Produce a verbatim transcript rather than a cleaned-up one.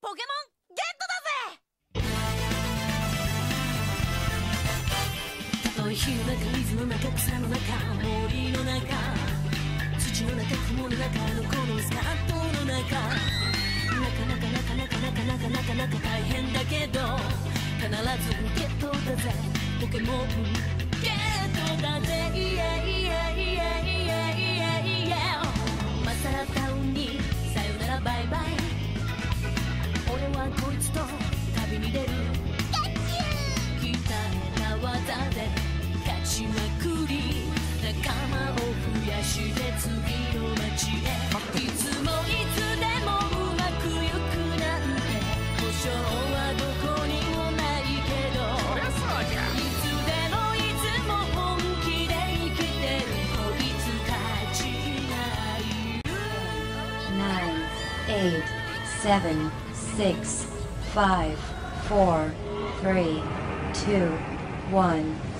ポケモンゲットだぜ。たとえ火の中水の中草の中森の中土の中雲の中のこのスカートの中なかなかなかなかなかなかなかなか大変だけど必ずゲットだぜ。ポケモンゲットだぜ。イエイイエイイエイイエイイエイマサラタウンにさよならバイバイ。俺はこいつと旅に出る。鍛えた技で勝ちまくり仲間を増やして次の街へ。いつもいつでもうまくいくなんて保証はどこにもないけどいつでもいつも本気で生きてるこいつ勝ちないよ。 nine, eight, seven, six, five, four, three, two, one